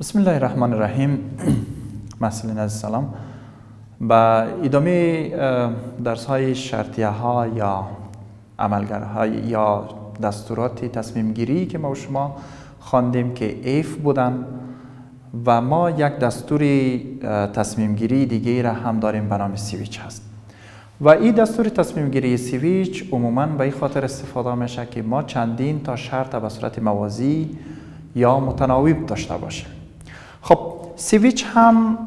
بسم الله الرحمن الرحیم. محصلین عزیز سلام. با ادامه درس های شرطیه ها یا عملگرها یا دستورات تصمیم گیری که ما و شما خواندیم که if بودن و ما یک دستور تصمیم گیری دیگه را هم داریم به نام سویچ هست و این دستور تصمیم گیری سویچ عموما به این خاطر استفاده میشه که ما چندین تا شرط به صورت موازی یا متناوب داشته باشیم. خب سویچ هم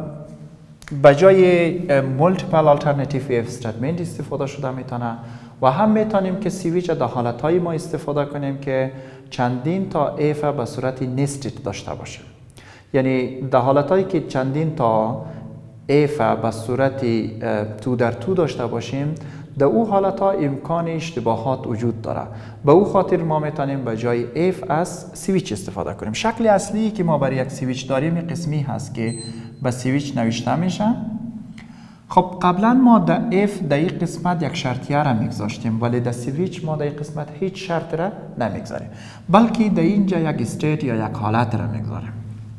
به جای multiple alternative if statement استفاده شده میتونه و هم میتونیم که سویچ در حالتهای ما استفاده کنیم که چندین تا if به صورت nested داشته باشه. یعنی در حالتهایی که چندین تا if به صورت تو در تو داشته باشیم، در او حالتها امکان اشتباهات وجود داره. به او خاطر ما میتونیم به جای if از سویچ استفاده کنیم. شکل اصلی که ما برای یک سویچ داریم این قسمی هست که به سویچ نوشته میشه. خب قبلا ما در if در این قسمت یک شرطیه را میگذاشتیم، ولی در سویچ ما در این قسمت هیچ شرط را نمیگذاریم، بلکه در اینجا یک استیت یا یک حالت را میگذاریم.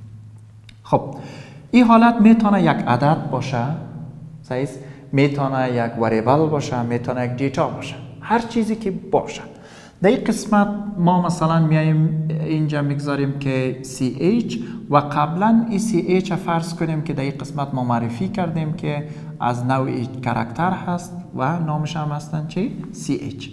خب این حالت میتونه یک عدد باشه، صحیح، میتونه یک وریبل باشه، میتونه یک دیتا باشه، هر چیزی که باشه. در این قسمت ما مثلا میایم اینجا میگذاریم که ch و قبلا این ch فرض کنیم که در این قسمت ما معرفی کردیم که از نوع کاراکتر هست و نامش هم هستن چی؟ ch.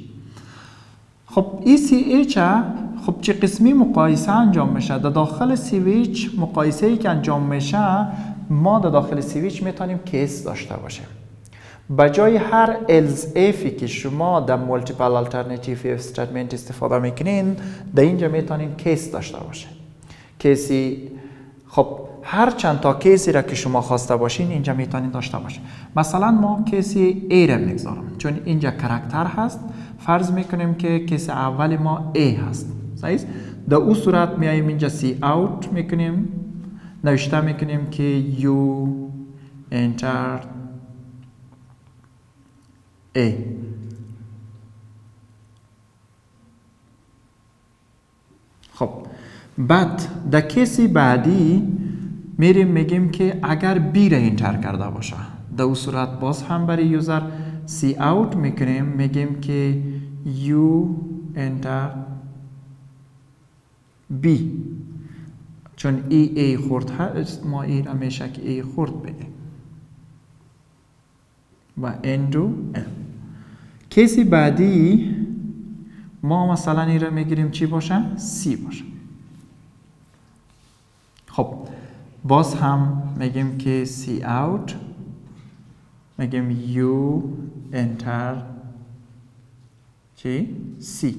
خب این ch خب چه قسمی مقایسه انجام میشه؟ در داخل سویچ مقایسه ای که انجام میشه، ما در داخل سویچ میتونیم کیس داشته باشیم. به جای هر else ifی که شما در multiple alternative if statement استفاده میکنین، در اینجا میتونین کیس داشته باشه. کیسی، خب هر چند تا کیسی را که شما خواسته باشین اینجا میتونین داشته باشه. مثلا ما کیسی A را میگذارم چون اینجا کاراکتر هست. فرض میکنیم که کیس اول ما A هست، صحیح؟ در اون صورت میاییم اینجا سی اوت میکنیم، نوشته میکنیم که you enter A. خب بعد در کیسی بعدی میریم میگیم که اگر B را انتر کرده باشه، در اون صورت باز هم برای یوزر سی اوت میکنیم، میگیم که you enter B. چون ای خورد هست، ما این را میشه که ای خورد بده و اندو ام. کیسی بعدی ما مثلا این را میگیریم چی باشه؟ سی باشه. خب باز هم میگیم که سی اوت، میگیم you enter چی؟ سی.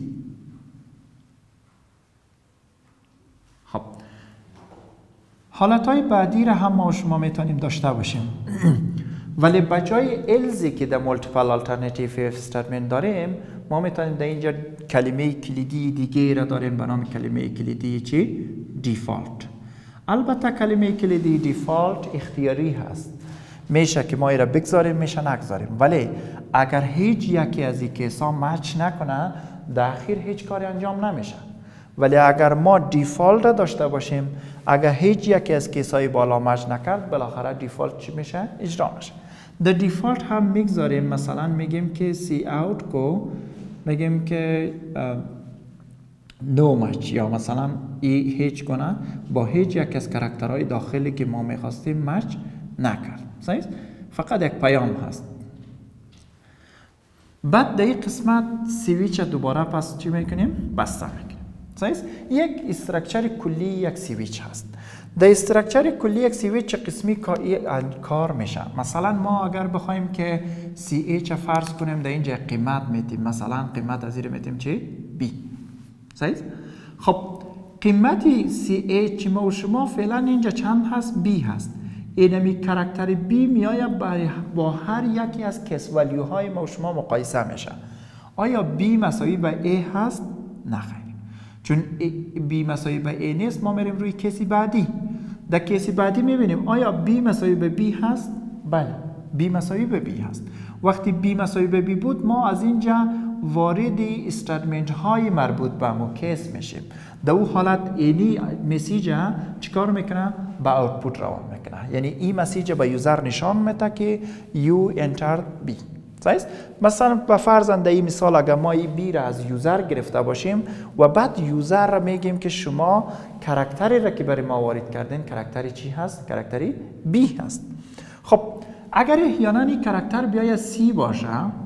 خب حالتهای بعدی را هم ما شما میتونیم داشته باشیم ولی به جای الزی که در multiple alternative if statement داریم، ما میتونیم در اینجا کلمه کلیدی دیگه را داریم به نام کلمه کلیدی چی؟ default. البته کلمه کلیدی default اختیاری هست، میشه که ما این را بگذاریم، میشه نگذاریم، ولی اگر هیچ یکی از این کیسا مچ نکنه، در اخیر هیچ کاری انجام نمیشه. ولی اگر ما دیفالت را داشته باشیم، اگر هیچ یکی از کیسای بالا مچ نکرد، بالاخره دیفالت چی میشه؟ اجرا میشه. در دیفالت هم میگذاریم، مثلا میگیم که سی اوت کو، میگیم که نو مچ، یا مثلا ای هیچ گونه با هیچ یک از کاراکترهای داخلی که ما میخواستیم مچ نکرد، صحیح؟ فقط یک پیام هست. بعد در این قسمت سویچ دوباره پس چی میکنیم؟ بسته میکنیم، صحیح؟ یک استراکچر کلی یک سویچ هست. در استراکچر کلی یک سویچ قسمی کار میشه. مثلا ما اگر بخوایم که سی اچ فرض کنیم در اینجا قیمت میتیم، مثلا قیمت از این میتیم چی؟ بی، صحیح؟ خب قیمتی سی اچ ما و شما فعلا اینجا چند هست؟ بی هست. اینمی کاراکتر بی میآید با هر یکی از کس ولیوهای ما و شما مقایسه میشه. آیا بی مساوی به ای هست؟ نه خیر. چون بی مساوی به ای نیست، ما میریم روی کسی بعدی. در کسی بعدی میبینیم آیا بی مساوی به بی هست؟ بله، بی مساوی به بی هست. وقتی بی مساوی به بی بود، ما از اینجا وارد استیتمنت های مربوط به مو کیس میشیم. در اون حالت اینی مسیج چیکار میکنه؟ به اوتپوت روان میکنه. یعنی این مسیج به یوزر نشان میده که you entered B. صحیح؟ مثلا به فرض در این مثال اگر ما این بی را از یوزر گرفته باشیم و بعد یوزر را میگیم که شما کاراکتری را که برای ما وارد کردین کاراکتری چی هست؟ کاراکتری بی هست. خب اگر احیانا این کاراکتر بیاید سی باشه،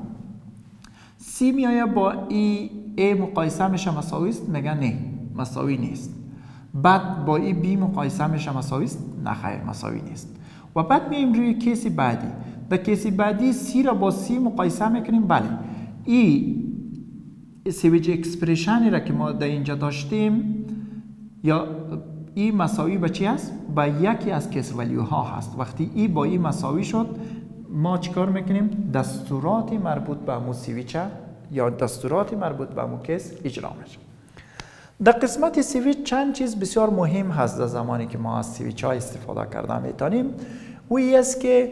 سی میآید با ای مقایسه میشه مساوی است؟ میگه نه مساوی نیست. بعد با ای بی مقایسه میشه مساوی است؟ نه خیر مساوی نیست. و بعد میایم روی کیس بعدی. در کیس بعدی سی را با سی مقایسه میکنیم. بله ای سویچ اکسپریشنی را که ما در اینجا داشتیم یا ای مساوی به چی است؟ با یکی از کیس ولیوها هست. وقتی ای با ای مساوی شد ما چیکار میکنیم؟ دستورات مربوط به همون سویچ یا دستورات مربوط به همون کیس اجرا میشه. در قسمت سویچ چند چیز بسیار مهم هست در زمانی که ما از سویچ ها استفاده کرده میتونیم. و این است که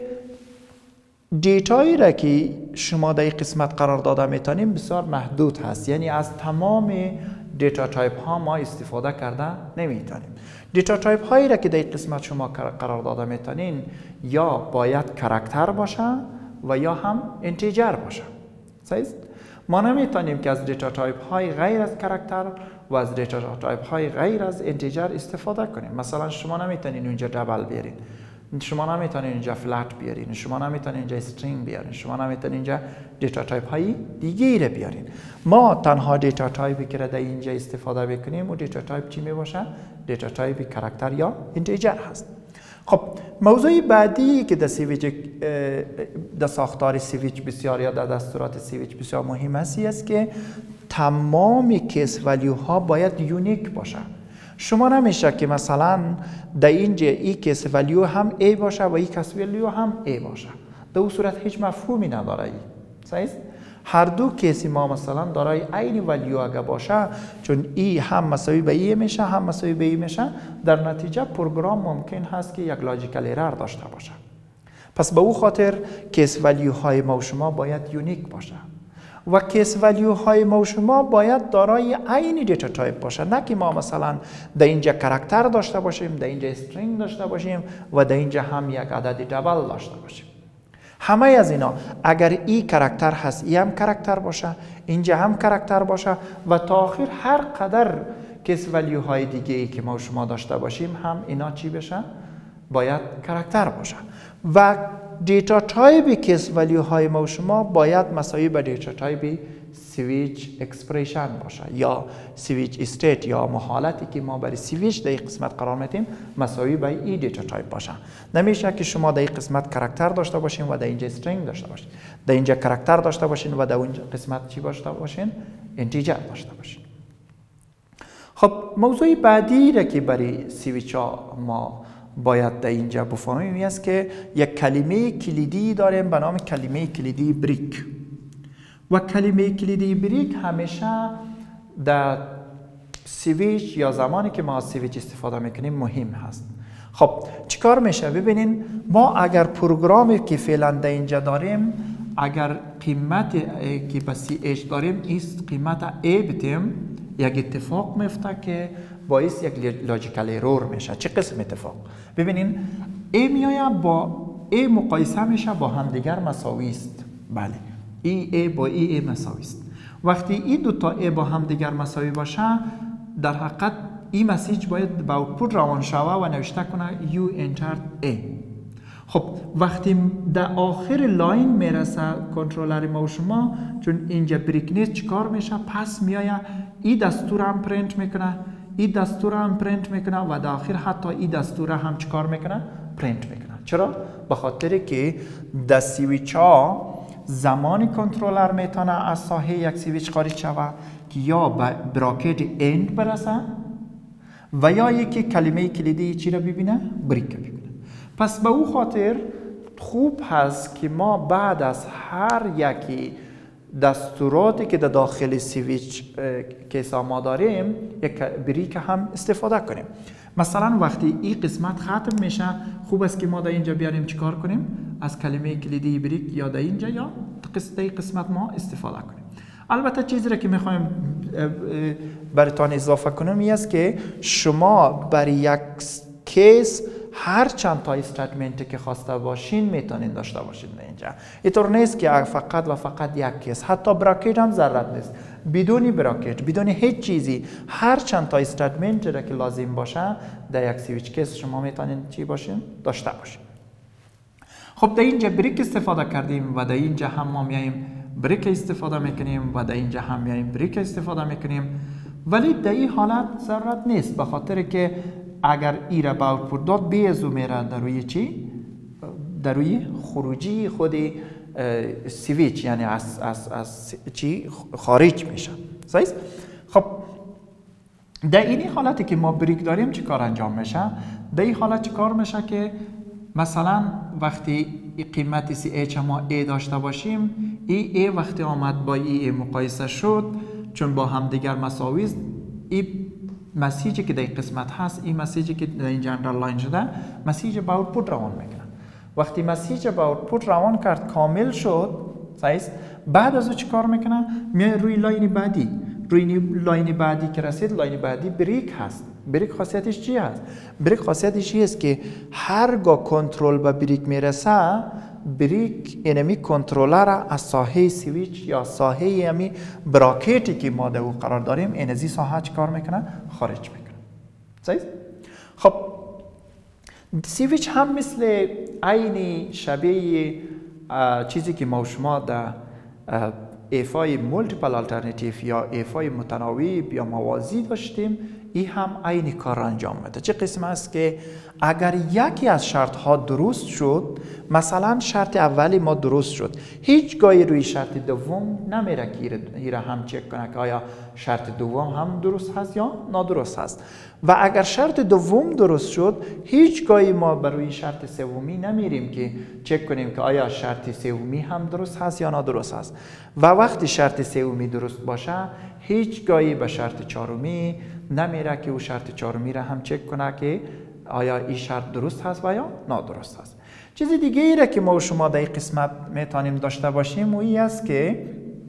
دیتایی را که شما در این قسمت قرار داده میتونیم بسیار محدود هست. یعنی از تمام دیتا تایپ ها ما استفاده کرده نمیتونیم. دیتا تایپ هایی را که در این قسمت شما قرار داده میتونین یا باید کاراکتر باشه و یا هم اینتیجر باشه. صحیح؟ ما نمیتونیم که از دیتا تایپ های غیر از کاراکتر و از دیتا تایپ های غیر از اینتیجر استفاده کنیم. مثلا شما نمیتونین اونجا دبل بیارین، شما نمیتونین اینجا فلت بیارین، شما نمیتونین اینجا استرینگ بیارین، شما نمیتونین اینجا دیتا تایپ های دیگه رو بیارین. ما تنها دیتا تایپی که در اینجا استفاده بکنیم و دیتا تایپ چی میباشه؟ دیتا تایپ کاراکتر یا اینتیجر هست. خب موضوع بعدی که در سویچ در ساختار سویچ بسیار یا در دستورات سویچ بسیار مهم است که تمام کیس ولیوها باید یونیک باشه. شما نمیشه که مثلا در اینجا ای کیس ولیو هم A باشه و ای کیس ولیو هم A باشه. در اون صورت هیچ مفهومی نداره. صحیح؟ هر دو کیسی ما مثلا دارای عین ولیو اگه باشه، چون ای هم مساوی به ای میشه هم مساوی به ای میشه، در نتیجه پروگرام ممکن هست که یک لاجیکال ایرر داشته باشه. پس به او خاطر کیس ولیو های ما و شما باید یونیک باشه و کیس ولیو های ما و شما باید دارای عین دیتا تایپ باشه. نه که ما مثلا در اینجا کاراکتر داشته باشیم، در اینجا استرینگ داشته باشیم و در اینجا هم یک عدد دبل داشته باشیم. همه از اینا اگر ای کاراکتر هست ای هم کاراکتر باشه، اینجا هم کاراکتر باشه و تا آخر هر قدر کیس ولیو های دیگه ای که ما و شما داشته باشیم هم اینا چی بشه؟ باید کاراکتر باشه. و دیتا تایپ کیس ولیو های ما و شما باید مساوی به دیتا تایپ سویچ اکسپریشن باشه یا سویچ استیت یا حالتی که ما برای سویچ در این قسمت قرار میدیم مساوی به این دیتا تایپ باشه. نمیشه که شما در این قسمت کاراکتر داشته باشین و در اینجا استرینگ داشته باشین، در اینجا کاراکتر داشته باشین و در اون قسمت چی داشته باشین؟ اینتیجر داشته باشین. خب موضوع بعدی را که برای سویچ ها ما باید در اینجا بفهمیم این است که یک کلمه کلیدی داریم به نام کلمه کلیدی بریک. و کلمه کلیدی بریک همیشه در سویچ یا زمانی که ما از سویچ استفاده میکنیم مهم هست. خب چیکار میشه؟ ببینین ما اگر پروگرامی که فعلا در اینجا داریم اگر قیمت که به CH داریم این قیمت A بتیم، یک اتفاق میفته که باعث یک لاجیکال ایرور میشه. چه قسم اتفاق؟ ببینین A میآید با A مقایسه میشه با همدیگر مساوی است. بله ای A با ای A مساوی است. وقتی این دو تا A با همدیگر مساوی باشه در حقیقت این مسیج باید به اوتپوت روان شوه و نوشته کنه you entered A. خب وقتی در آخر لاین میرسه کنترلر ما و شما، چون اینجا بریک نیست چیکار میشه؟ پس میآید این دستور هم پرینت میکنه، این دستور هم پرینت میکنه و در آخر حتی این دستور هم چیکار میکنه؟ پرینت میکنه. چرا؟ به خاطر که در سویچ ها زمانی کنترلر میتونه از ساحه یک سویچ خارج شوه که یا به براکت اند برسه و یا یکی کلمه کلیدی چی را ببینه؟ بریک ببینه. پس به او خاطر خوب هست که ما بعد از هر یکی دستوراتی که در داخل سویچ که ما داریم یک بریک هم استفاده کنیم. مثلا وقتی این قسمت ختم میشه خوب است که ما در اینجا بیاریم چیکار کنیم؟ از کلمه کلیدی بریک یا در اینجا یا در قسمت ما استفاده کنیم. البته چیزی را که میخوایم براتون اضافه کنم این است که شما برای یک کیس هر چند تا استیتمنتی که خواسته باشین میتونین داشته باشین اینجا. اینطور نیست که فقط و فقط یک کیس، حتی براکت هم ضرورت نیست. بدون براکت، بدون هیچ چیزی، هر چند تا استیتمنتی را که لازم باشه در یک سویچ کیس شما میتونین چی باشین؟ داشته باشین. خب در اینجا بریک استفاده کردیم و در اینجا هم ما میایم بریک استفاده میکنیم و در اینجا هم میایم بریک استفاده میکنیم، ولی در این حالت ضرورت نیست، به خاطر که اگر ای را به اوتپوت داد بیزو میره در روی چی؟ در روی خروجی خود سویچ، یعنی از چی خارج میشه. صحیح؟ خب در این حالتی که ما بریک داریم چی کار انجام میشه؟ در این حالت چی کار میشه که مثلا وقتی قیمت سی ایچ ما ای داشته باشیم، ای وقتی آمد با ای مقایسه شد، چون با هم دیگر مساوی است، ای مسیجی که در این قسمت هست، این مسیجی که در این جنرال لاین شده، مسیج به اوتپوت روان میکنه. وقتی مسیج به اوتپوت روان کرد کامل شد، صحیح، بعد از او چی کار میکنه؟ میاد روی لاین بعدی. روی لاین بعدی که رسید، لاین بعدی بریک هست. بریک خاصیتش چی هست؟ بریک خاصیتش است که هرگاه کنترل به بریک میرسه، بریک اینمی کنترلر از ساحه سویچ یا ساحه همی براکتی که ما در او قرار داریم، این از این ساحه چی کار میکنه؟ خارج میکنه. صحیح؟ خب سویچ هم مثل عین شبیه چیزی که ما شما در ایفای مولتیپل آلترناتیو یا ایفای متناوی یا موازی داشتیم، این هم عین کار انجام میده. چه قسم است که اگر یکی از شرط ها درست شد، مثلا شرط اولی ما درست شد، هیچگاهی روی شرط دوم نمیره که ایره هم چک کنه که آیا شرط دوم هم درست هست یا نادرست هست. و اگر شرط دوم درست شد، هیچگاهی ما بر روی شرط سومی نمیریم که چک کنیم که آیا شرط سومی هم درست هست یا نادرست هست. و وقتی شرط سومی درست باشه، هیچگاهی به شرط چهارمی نمیره که او شرط چهارمی را هم چک کنه که آیا این شرط درست هست و یا نادرست هست. چیز دیگه ای را که ما و شما در این قسمت میتونیم داشته باشیم و این است که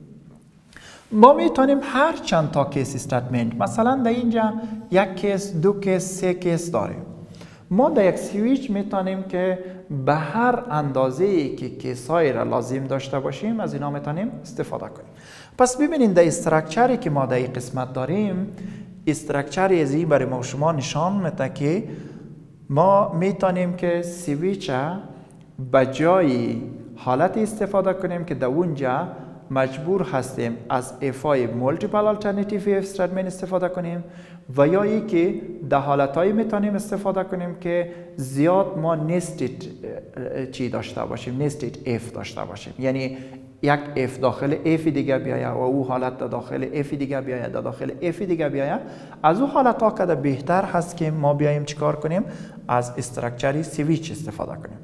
ما میتونیم هر چند تا کیس استیتمنت، مثلا در اینجا یک کیس، دو کیس، سه کیس داریم. ما در یک سویچ میتونیم که به هر اندازه ای که کیس های را لازم داشته باشیم از اینا میتونیم استفاده کنیم. پس ببینید در استراکچری که ما در این قسمت داریم، استراکچری از این برای ما شما نشان میده که ما میتونیم که سویچ به جای حالت استفاده کنیم که در اونجا مجبور هستیم از ایفای مولتیپل آلترناتیو استیتمنت استفاده کنیم و یا ای که در حالتهایی میتونیم استفاده کنیم که زیاد ما نستد چی داشته باشیم، نستد اف داشته باشیم، یعنی یک اف داخل اف دیگه بیاید و او حالت داخل اف دیگه بیاید، داخل اف دیگه بیاید. از او حالت ها که بهتر هست که ما بیایم چیکار کنیم؟ از استراکچری سویچ استفاده کنیم.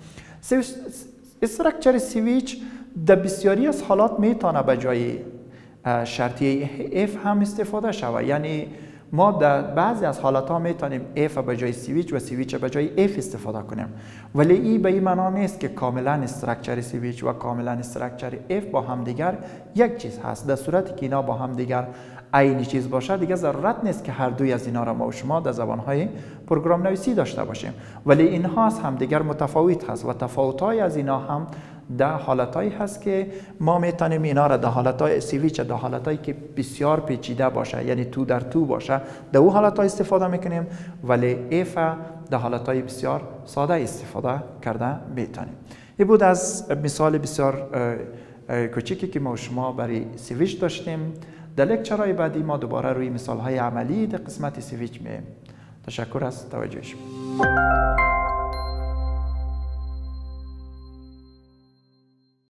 استراکچر سویچ در بسیاری از حالات میتونه به جای شرطی اف هم استفاده شود، یعنی ما در بعضی از حالات ها میتونیم اف به جای سویچ و سویچ به جای اف استفاده کنیم، ولی این به این معنا نیست که کاملا استراکچر سویچ و کاملا استراکچر اف با هم دیگر یک چیز هست. در صورتی که اینا با هم دیگر عین چیز باشه، دیگه ضرورت نیست که هر دوی از اینا را ما و شما در زبانهای پروگرام نویسی داشته باشیم، ولی اینها از هم دیگر متفاوت هست و تفاوت‌های از اینا هم در حالتایی هست که ما میتونیم اینا را در حالتهای سویچ، در حالتایی که بسیار پیچیده باشه، یعنی تو در تو باشه، در اون حالتها استفاده میکنیم، ولی اف در حالتهای بسیار ساده استفاده کرده میتونیم. این بود از مثال بسیار کوچیکی که ما و شما برای سویچ داشتیم. در لکچرهای بعدی ما دوباره روی مثالهای عملی در قسمت سویچ میایم. تشکر از توجه شما.